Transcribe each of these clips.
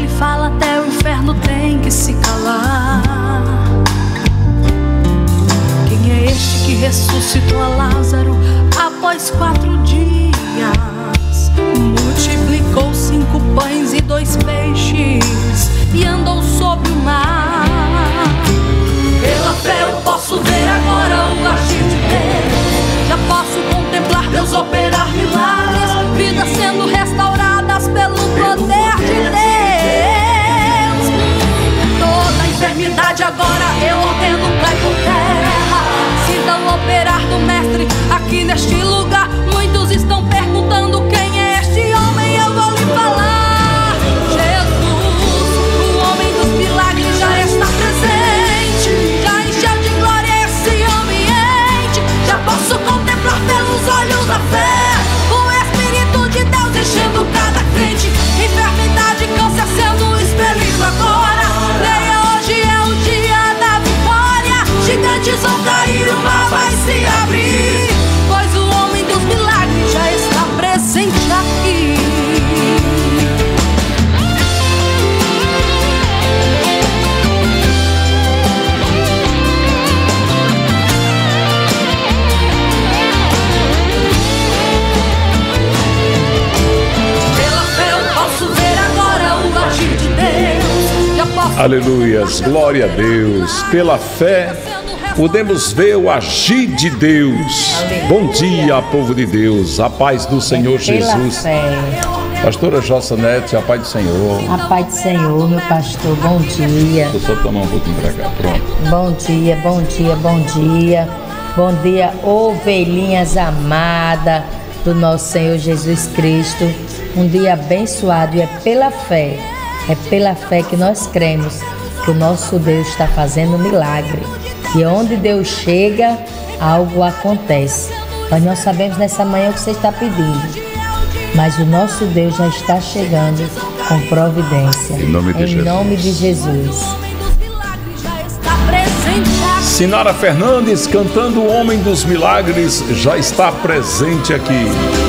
ele fala, até o inferno tem que se calar. Quem é este que ressuscitou a Lázaro após 4 dias? Multiplicou 5 pães e 2 peixes e andou sobre o mar. Pela fé eu posso ver agora o agir de Deus. Já posso contemplar Deus operar milagres, vidas sendo restauradas pelo poder de Deus. Toda enfermidade agora eu ordeno, cai por terra. Sintam operar do Mestre aqui neste lugar. Muitos estão perguntando quem é este homem, eu vou lhe falar. Jesus, o homem dos milagres, já está presente. Já encheu de glória esse ambiente. Já posso contemplar pelos olhos da fé o Espírito de Deus enchendo cada crente. Enfermidade, câncer sendo expelido agora. Leia, hoje é o dia da vitória. Gigantes vão cair, o mar vai se abrir, pois o homem dos milagres já está presente aqui. Pela fé eu posso ver agora o agir de Deus. Já posso. Aleluias, glória a Deus. Pela fé podemos ver o agir de Deus. Aleluia. Bom dia, povo de Deus. A paz do Senhor Jesus. Fé. Pastora Jossanete, a paz do Senhor. A paz do Senhor, meu pastor. Bom dia. Vou só tomar um pouquinho pra cá, pronto. Bom dia, bom dia, bom dia. Bom dia, ovelhinhas amadas do nosso Senhor Jesus Cristo. Um dia abençoado, e é pela fé que nós cremos que o nosso Deus está fazendo um milagre. E onde Deus chega, algo acontece. Mas nós sabemos nessa manhã o que você está pedindo. Mas o nosso Deus já está chegando com providência. Em nome de Jesus. Nome de Jesus. Sinara Fernandes cantando O Homem dos Milagres já está presente aqui.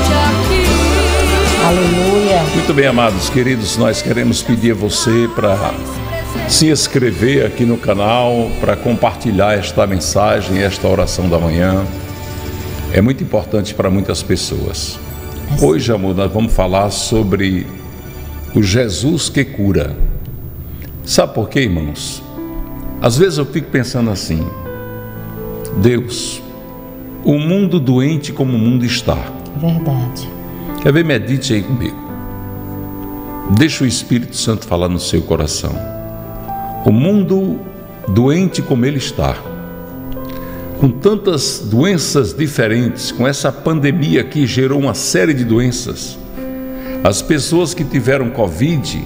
Aleluia. Muito bem, amados queridos, nós queremos pedir a você para se inscrever aqui no canal, para compartilhar esta mensagem, esta oração da manhã. É muito importante para muitas pessoas. Hoje, amor, nós vamos falar sobre o Jesus que cura. Sabe por quê, irmãos? Às vezes eu fico pensando assim: Deus, o mundo doente como o mundo está. Verdade. Quer ver? Medite aí comigo. Deixa o Espírito Santo falar no seu coração. O mundo doente como ele está, com tantas doenças diferentes, com essa pandemia que gerou uma série de doenças. As pessoas que tiveram Covid,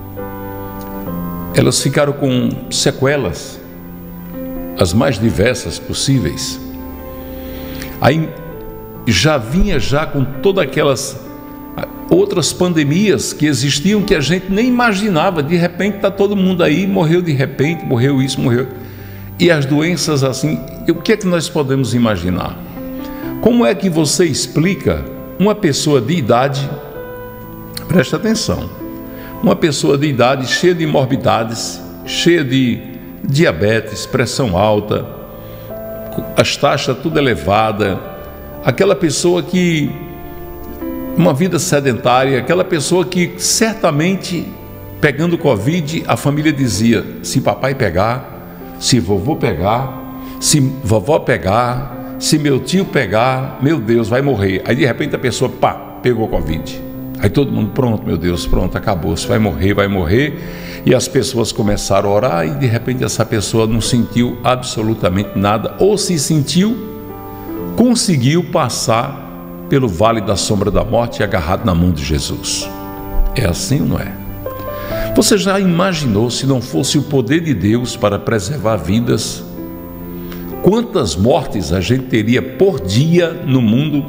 elas ficaram com sequelas, as mais diversas possíveis. Aí já vinha com todas aquelas outras pandemias que existiam, que a gente nem imaginava. De repente está todo mundo aí, morreu de repente, morreu isso, morreu. E as doenças assim, o que é que nós podemos imaginar? Como é que você explica uma pessoa de idade, presta atenção, uma pessoa de idade cheia de morbidades, cheia de diabetes, pressão alta, as taxas tudo elevada, aquela pessoa que uma vida sedentária, aquela pessoa que certamente pegando Covid, a família dizia: se papai pegar, se vovô pegar, se vovó pegar, se meu tio pegar, meu Deus, vai morrer. Aí de repente a pessoa, pegou Covid. Aí todo mundo, pronto, meu Deus, pronto, acabou, você vai morrer. E as pessoas começaram a orar e de repente essa pessoa não sentiu absolutamente nada, ou se sentiu, conseguiu passar pelo vale da sombra da morte, agarrado na mão de Jesus. É assim ou não é? Você já imaginou, se não fosse o poder de Deus para preservar vidas, quantas mortes a gente teria por dia no mundo?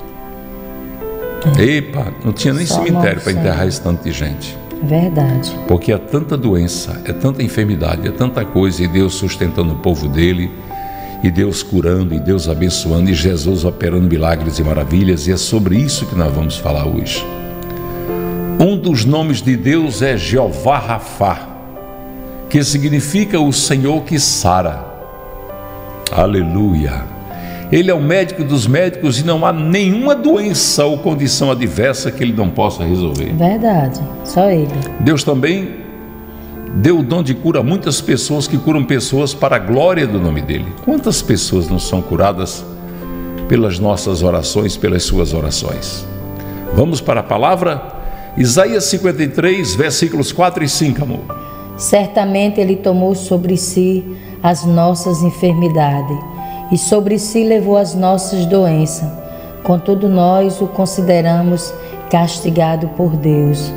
Epa, não tinha nem cemitério para enterrar esse tanto de gente. Verdade. Porque é tanta doença, é tanta enfermidade, é tanta coisa, e Deus sustentando o povo dele, e Deus curando, e Deus abençoando, e Jesus operando milagres e maravilhas. E é sobre isso que nós vamos falar hoje. Um dos nomes de Deus é Jeová Rafá, que significa o Senhor que sara. Aleluia! Ele é o médico dos médicos e não há nenhuma doença ou condição adversa que Ele não possa resolver. Verdade, só Ele. Deus também deu o dom de cura a muitas pessoas que curam pessoas para a glória do nome dEle. Quantas pessoas não são curadas pelas nossas orações, pelas suas orações? Vamos para a palavra? Isaías 53, versículos 4 e 5, amor. Certamente Ele tomou sobre si as nossas enfermidades e sobre si levou as nossas doenças. Contudo, nós o consideramos castigado por Deus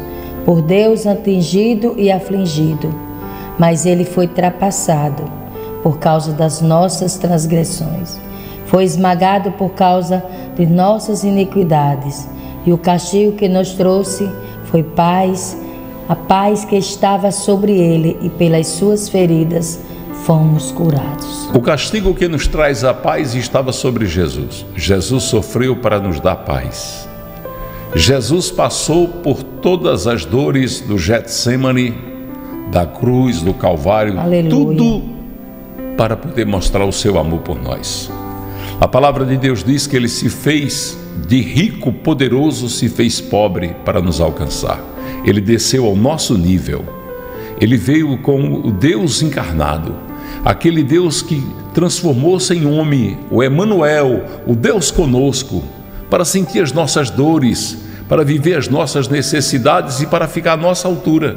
atingido e afligido. Mas Ele foi trapassado por causa das nossas transgressões, foi esmagado por causa de nossas iniquidades, e o castigo que nos trouxe foi paz, a paz que estava sobre Ele, e pelas suas feridas fomos curados. O castigo que nos traz a paz estava sobre Jesus. Jesus sofreu para nos dar paz. Jesus passou por todas as dores do Getsemane, da cruz, do Calvário, Aleluia. Tudo para poder mostrar o seu amor por nós. A palavra de Deus diz que Ele se fez de rico, poderoso, se fez pobre para nos alcançar. Ele desceu ao nosso nível. Ele veio como o Deus encarnado, aquele Deus que transformou-se em homem, o Emanuel, o Deus conosco, para sentir as nossas dores, para viver as nossas necessidades e para ficar à nossa altura.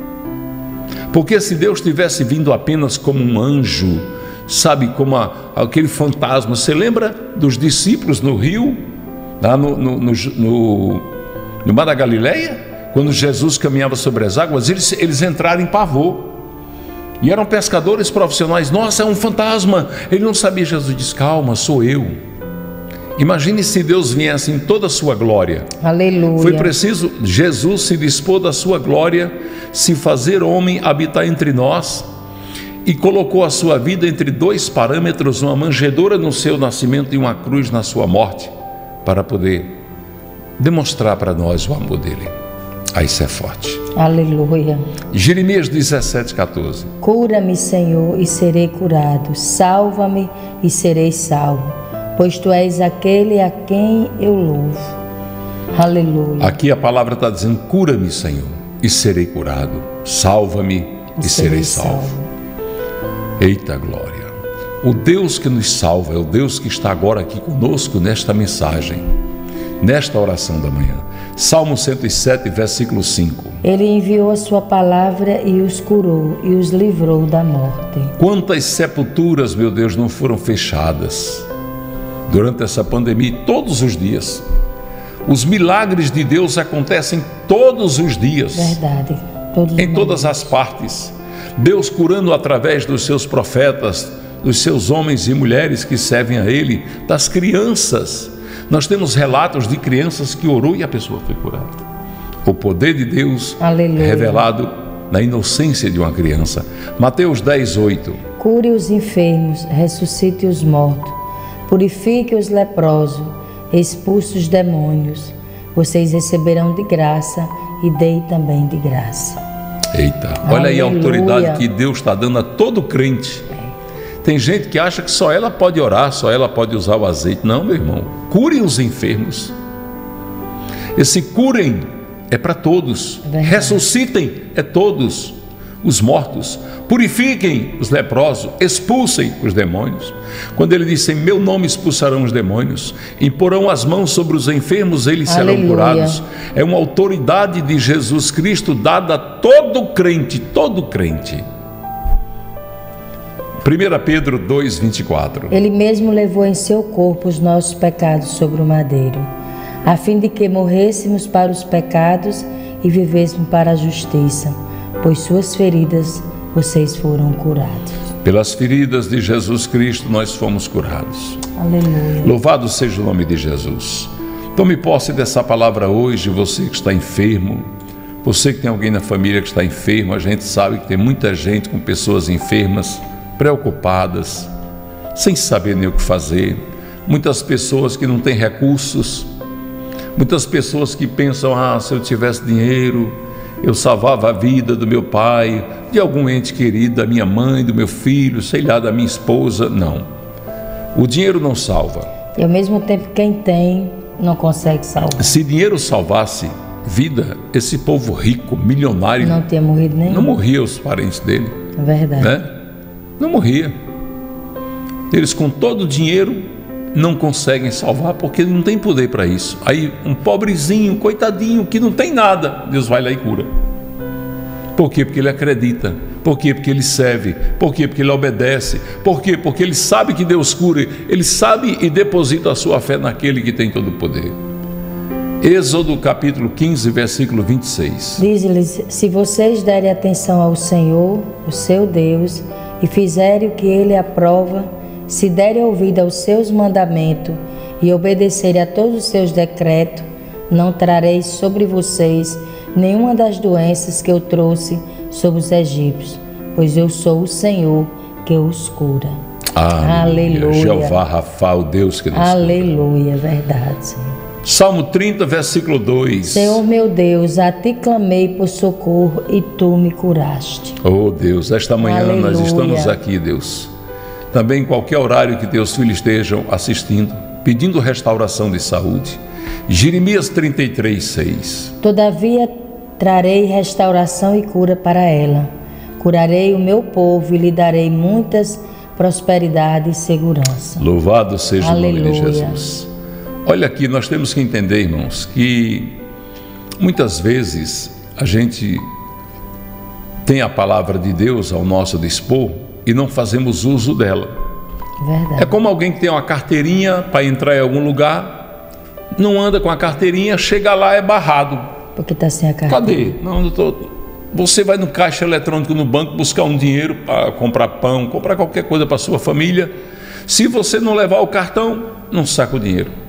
Porque se Deus tivesse vindo apenas como um anjo, sabe, como aquele fantasma, você lembra dos discípulos no rio, lá no Mar da Galileia? Quando Jesus caminhava sobre as águas, eles entraram em pavor. E eram pescadores profissionais. Nossa, é um fantasma. Ele não sabia. Jesus disse: calma, sou eu. Imagine se Deus viesse em toda a sua glória. Aleluia. Foi preciso Jesus se dispor da sua glória, se fazer homem, habitar entre nós, e colocou a sua vida entre dois parâmetros, uma manjedoura no seu nascimento e uma cruz na sua morte, para poder demonstrar para nós o amor dele. Ah, isso é forte. Aleluia. Jeremias 17:14. Cura-me, Senhor, e serei curado. Salva-me e serei salvo, pois Tu és aquele a quem eu louvo. Aleluia. Aqui a palavra está dizendo: cura-me, Senhor, e serei curado. Salva-me e serei salvo. Eita glória. O Deus que nos salva é o Deus que está agora aqui conosco nesta mensagem, nesta oração da manhã. Salmo 107, versículo 5. Ele enviou a sua palavra e os curou e os livrou da morte. Quantas sepulturas, meu Deus, não foram fechadas durante essa pandemia, todos os dias. Os milagres de Deus acontecem todos os dias. Verdade. Em todas as partes. Deus curando através dos seus profetas, dos seus homens e mulheres que servem a Ele, das crianças. Nós temos relatos de crianças que orou e a pessoa foi curada. O poder de Deus, aleluia, revelado na inocência de uma criança. Mateus 10:8. Cure os enfermos, ressuscite os mortos, purifique os leprosos, expulse os demônios. Vocês receberão de graça e dei também de graça. Eita, olha aí a autoridade que Deus está dando a todo crente. Tem gente que acha que só ela pode orar, só ela pode usar o azeite. Não, meu irmão, curem os enfermos. Esse curem é para todos. Verdade. Ressuscitem é todos os mortos. Purifiquem os leprosos, expulsem os demônios. Quando ele disse: em meu nome expulsarão os demônios, imporão as mãos sobre os enfermos, eles serão curados. É uma autoridade de Jesus Cristo dada a todo crente, todo crente. 1 Pedro 2:24. Ele mesmo levou em seu corpo os nossos pecados sobre o madeiro, a fim de que morrêssemos para os pecados e vivêssemos para a justiça, pois suas feridas vocês foram curados. Pelas feridas de Jesus Cristo nós fomos curados. Aleluia. Louvado seja o nome de Jesus. Tome posse dessa palavra hoje, você que está enfermo, você que tem alguém na família que está enfermo. A gente sabe que tem muita gente com pessoas enfermas, preocupadas, sem saber nem o que fazer. Muitas pessoas que não têm recursos, Muitas pessoas que pensam, se eu tivesse dinheiro, eu salvava a vida do meu pai, de algum ente querido, da minha mãe, do meu filho, sei lá, da minha esposa. Não. O dinheiro não salva. E ao mesmo tempo quem tem não consegue salvar. Se dinheiro salvasse vida, esse povo rico, milionário, não tinha morrido nem. Não morria os parentes dele. É verdade. Né? Não morria. Eles com todo o dinheiro não conseguem salvar porque não tem poder para isso. Aí um pobrezinho, coitadinho, que não tem nada, Deus vai lá e cura. Por quê? Porque ele acredita. Por quê? Porque ele serve. Por quê? Porque ele obedece. Por quê? Porque ele sabe que Deus cura. Ele sabe e deposita a sua fé naquele que tem todo o poder. Êxodo capítulo 15, versículo 26. Diz-lhes: se vocês derem atenção ao Senhor, o seu Deus, e fizerem o que ele aprova, se derem ouvido aos seus mandamentos e obedecerem a todos os seus decretos, não trarei sobre vocês nenhuma das doenças que eu trouxe sobre os egípcios, pois eu sou o Senhor que os cura. Aleluia. Jeová Rafa, o Deus que nos cura. Aleluia, verdade, Senhor. Salmo 30, versículo 2. Senhor meu Deus, a ti clamei por socorro e tu me curaste. Oh Deus, esta manhã Aleluia. Nós estamos aqui, Deus. Também em qualquer horário que teus filhos estejam assistindo, pedindo restauração de saúde. Jeremias 33, 6. Todavia trarei restauração e cura para ela. Curarei o meu povo e lhe darei muitas prosperidade e segurança. Louvado seja Aleluia. O nome de Jesus. Olha aqui, nós temos que entender, irmãos, que muitas vezes a gente tem a palavra de Deus ao nosso dispor e não fazemos uso dela. Verdade. É como alguém que tem uma carteirinha para entrar em algum lugar, não anda com a carteirinha, chega lá é barrado. Porque está sem a carteira. Cadê? Não, você vai no caixa eletrônico no banco buscar um dinheiro para comprar pão, comprar qualquer coisa para sua família. Se você não levar o cartão, não saca o dinheiro.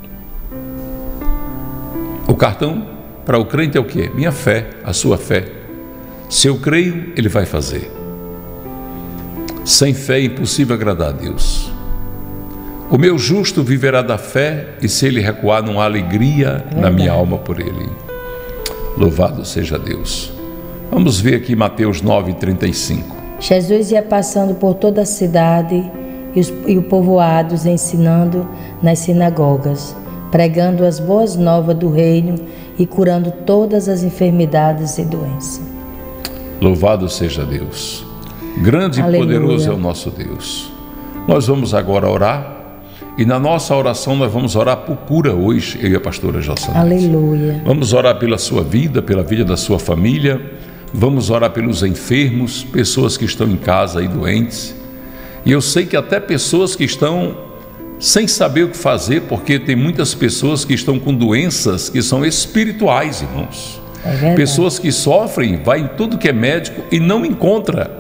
O cartão para o crente é o quê? Minha fé, a sua fé. Se eu creio, ele vai fazer. Sem fé é impossível agradar a Deus. O meu justo viverá da fé, e se ele recuar, não há alegria na minha alma por ele. Louvado seja Deus. Vamos ver aqui Mateus 9:35. Jesus ia passando por toda a cidade e os povoados, ensinando nas sinagogas, pregando as boas novas do reino e curando todas as enfermidades e doenças. Louvado seja Deus. Grande Aleluia. E poderoso é o nosso Deus. Nós vamos agora orar, e na nossa oração nós vamos orar por cura hoje, eu e a pastora Josanete. Aleluia. Vamos orar pela sua vida, pela vida da sua família, vamos orar pelos enfermos, pessoas que estão em casa e doentes, e eu sei que até pessoas que estão sem saber o que fazer, porque tem muitas pessoas que estão com doenças que são espirituais, irmãos. É verdade. Pessoas que sofrem, vai em tudo que é médico e não encontra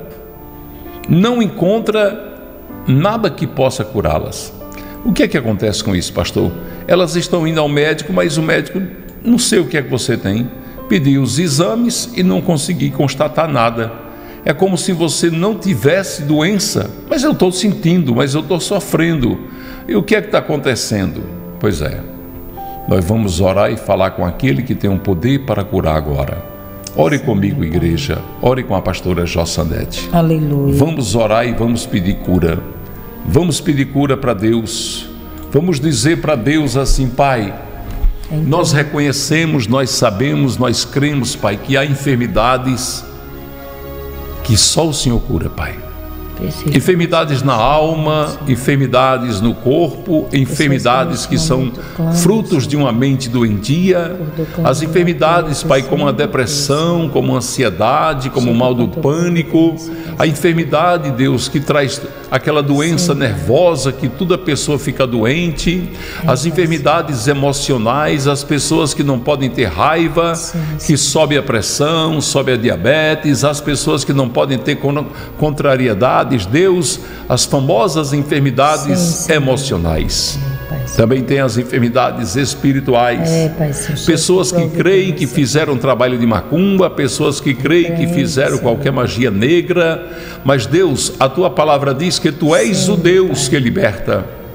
nada que possa curá-las. O que é que acontece com isso, pastor? Elas estão indo ao médico, mas o médico, não sei o que é que você tem, pediu os exames e não consegui constatar nada. É como se você não tivesse doença, mas eu estou sentindo, mas eu estou sofrendo. E o que é que está acontecendo? Pois é, nós vamos orar e falar com aquele que tem um poder para curar agora. Ore comigo, igreja, ore com a pastora Josanete. Aleluia. Vamos orar e vamos pedir cura. Vamos pedir cura para Deus. Vamos dizer para Deus assim: Pai, nós reconhecemos, nós sabemos, nós cremos, Pai, que há enfermidades que só o Senhor cura, Pai. Enfermidades na alma, enfermidades no corpo, enfermidades que são frutos de uma mente doentia, as enfermidades, Pai, como a depressão, como a ansiedade, como o mal do pânico, a enfermidade, Deus, que traz aquela doença nervosa, que toda pessoa fica doente, as enfermidades emocionais, as pessoas que não podem ter raiva, que sobe a pressão, sobe a diabetes, as pessoas que não podem ter contrariedade, Deus, as famosas enfermidades emocionais. Também tem as enfermidades espirituais. Pessoas que creem que fizeram trabalho de macumba, pessoas que creem que fizeram qualquer magia negra, mas Deus, a tua palavra diz que tu és o Deus que liberta.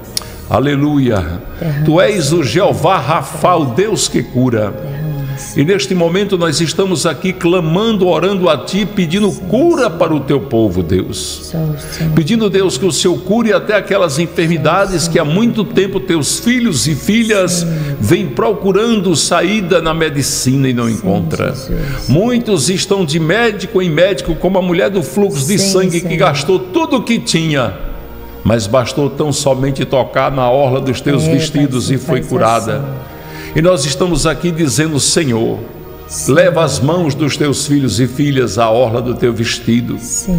Aleluia. Tu és o Jeová Rafa, o Deus que cura. E neste momento nós estamos aqui clamando, orando a Ti, pedindo cura para o Teu povo, Deus. Pedindo, Deus, que o Senhor cure até aquelas enfermidades que há muito tempo Teus filhos e filhas vêm procurando saída na medicina e não encontram. Muitos estão de médico em médico, como a mulher do fluxo de sangue que gastou tudo o que tinha, mas bastou tão somente tocar na orla dos Teus vestidos e foi curada. E nós estamos aqui dizendo, Senhor, leva as mãos dos Teus filhos e filhas à orla do Teu vestido.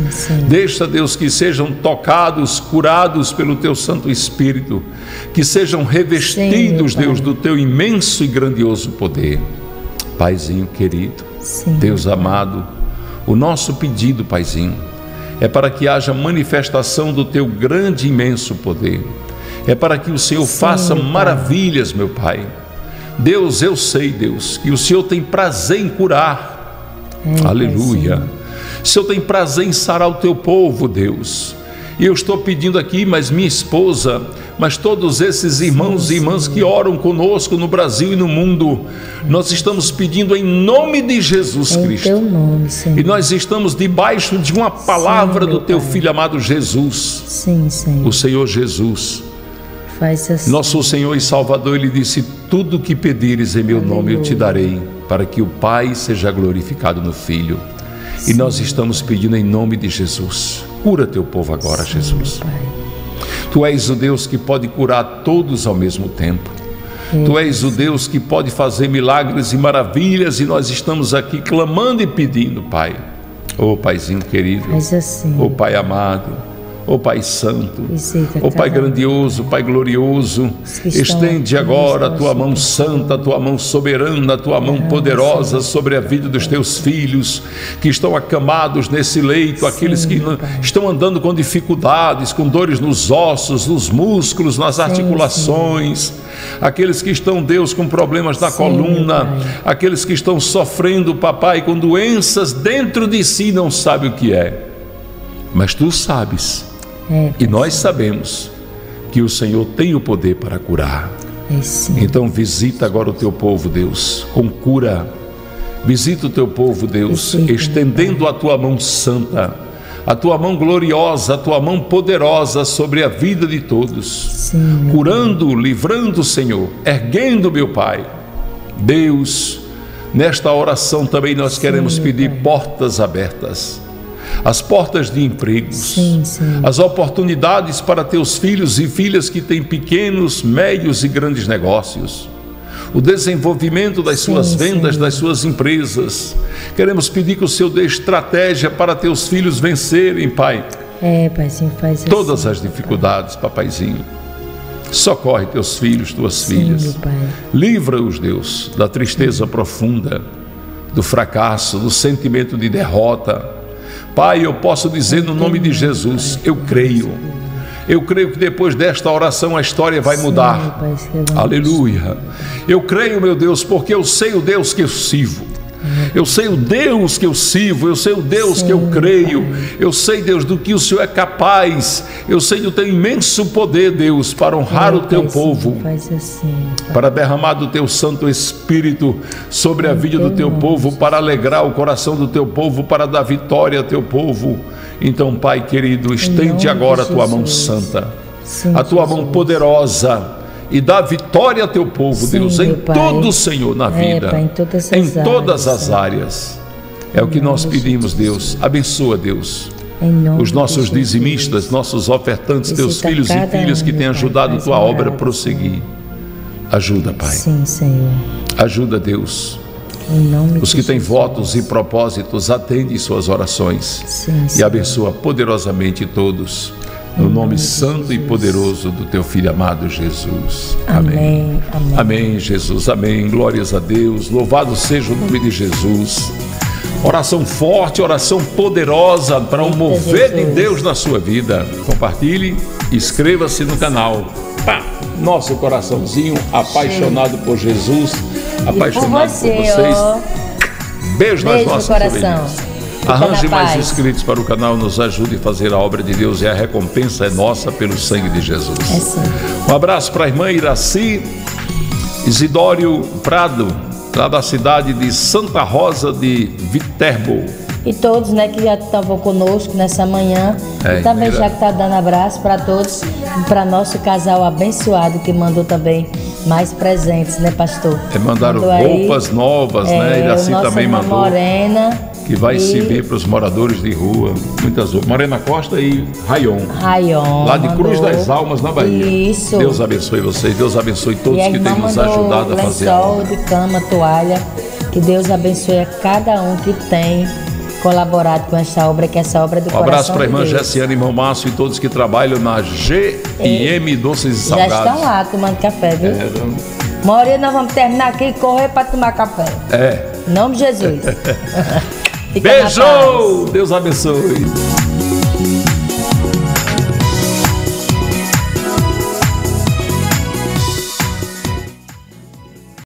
Deixa, Deus, que sejam tocados, curados pelo Teu Santo Espírito, que sejam revestidos, Deus, do Teu imenso e grandioso poder. Paizinho querido, Deus amado, o nosso pedido, Paizinho, é para que haja manifestação do Teu grande e imenso poder. É para que o Senhor faça maravilhas, meu Pai. Deus, eu sei, Deus, que o Senhor tem prazer em curar. Aleluia. O Senhor tem prazer em sarar o Teu povo, Deus. E eu estou pedindo aqui, mas minha esposa, mas todos esses irmãos e irmãs que oram conosco no Brasil e no mundo, nós estamos pedindo em nome de Jesus Cristo. Teu nome, Senhor. E nós estamos debaixo de uma palavra do Teu Filho amado Jesus. Sim, Senhor. O Senhor Jesus, faz assim. Nosso Senhor e Salvador, Ele disse: tudo que pedires em meu nome eu te darei, para que o Pai seja glorificado no Filho. E nós estamos pedindo em nome de Jesus. Cura Teu povo agora, Jesus. Pai. Tu és o Deus que pode curar todos ao mesmo tempo. Tu és o Deus que pode fazer milagres e maravilhas, e nós estamos aqui clamando e pedindo, Pai. Ô Paizinho querido, faz assim. ô Pai amado, ó Pai Santo, ó Pai grandioso, Pai glorioso, estende agora a Tua mão santa, a Tua mão soberana, a Tua mão poderosa sobre a vida dos Teus filhos que estão acamados nesse leito, aqueles que estão andando com dificuldades, com dores nos ossos, nos músculos, nas articulações, aqueles que estão, Deus, com problemas na coluna, aqueles que estão sofrendo, Papai, com doenças dentro de si, não sabe o que é, mas Tu sabes. E nós sabemos que o Senhor tem o poder para curar. Então visita agora o Teu povo, Deus, com cura. Visita o Teu povo, Deus, estendendo a Tua mão santa, a Tua mão gloriosa, a Tua mão poderosa sobre a vida de todos. Curando, livrando, Senhor, erguendo, meu Pai. Deus, nesta oração também nós queremos pedir portas abertas. As portas de empregos, as oportunidades para Teus filhos e filhas que têm pequenos, médios e grandes negócios, o desenvolvimento das suas vendas, das suas empresas. Queremos pedir que o Senhor dê estratégia para Teus filhos vencerem, Pai, Paizinho, faz todas as dificuldades, Papaizinho. Socorre Teus filhos, Tuas filhas. Livra-os, Deus, da tristeza profunda, do fracasso, do sentimento de derrota. Pai, eu posso dizer no nome de Jesus, eu creio que depois desta oração a história vai mudar. Aleluia. Eu creio, meu Deus, porque eu sei o Deus que eu sirvo. Eu sei o Deus que eu sirvo, eu sei o Deus que eu creio, eu sei, Deus, do que o Senhor é capaz, eu sei do Teu imenso poder, Deus, para honrar o Teu povo, para derramar do Teu Santo Espírito sobre a vida do Teu povo, para alegrar o coração do Teu povo, para dar vitória ao Teu povo. Então, Pai querido, estende agora a Tua mão santa, a Tua mão poderosa, e dá vitória a Teu povo, Deus, em todo, Senhor, na vida, Pai, em todas as áreas. É o que nós pedimos, Deus. Abençoa, Deus, os nossos dizimistas, nossos ofertantes, Teus filhos e filhas que têm ajudado Tua obra a prosseguir. Ajuda, Pai. Sim, Senhor. Ajuda, Deus. Os que têm votos e propósitos, atende suas orações e abençoa poderosamente todos. No nome santo e poderoso do Teu Filho amado Jesus. Amém. Amém, Jesus. Amém. Glórias a Deus. Louvado seja o nome de Jesus. Oração forte, oração poderosa para o mover de Deus na sua vida. Compartilhe, inscreva-se no canal. Nosso coraçãozinho apaixonado por Jesus, apaixonado por vocês. Beijo nas nossas orelhas. Arranje mais inscritos para o canal, nos ajude a fazer a obra de Deus e a recompensa é nossa pelo sangue de Jesus. É sim. Um abraço para a irmã Iraci Isidório Prado, lá da cidade de Santa Rosa de Viterbo. E todos, né, que já estavam conosco nessa manhã. E também já que está dando abraço para todos, para nosso casal abençoado que mandou também mais presentes, né, pastor? Mandaram roupas novas, né? Iraci também mandou. Morena. Que vai servir para os moradores de rua, muitas roupas. Morena Costa e Rayon. Lá de Cruz das Almas, na Bahia. Isso. Deus abençoe vocês, Deus abençoe todos que têm nos ajudado a fazer a obra. De cama, toalha, que Deus abençoe a cada um que tem colaborado com essa obra, que essa obra é do coração de Deus. Um abraço para a irmã Gessiane, irmão Márcio e todos que trabalham na G&M Doces e Salgados. Já estão lá tomando café, viu? Morena, nós vamos terminar aqui e correr para tomar café. Em nome de Jesus. Beijo! Deus abençoe.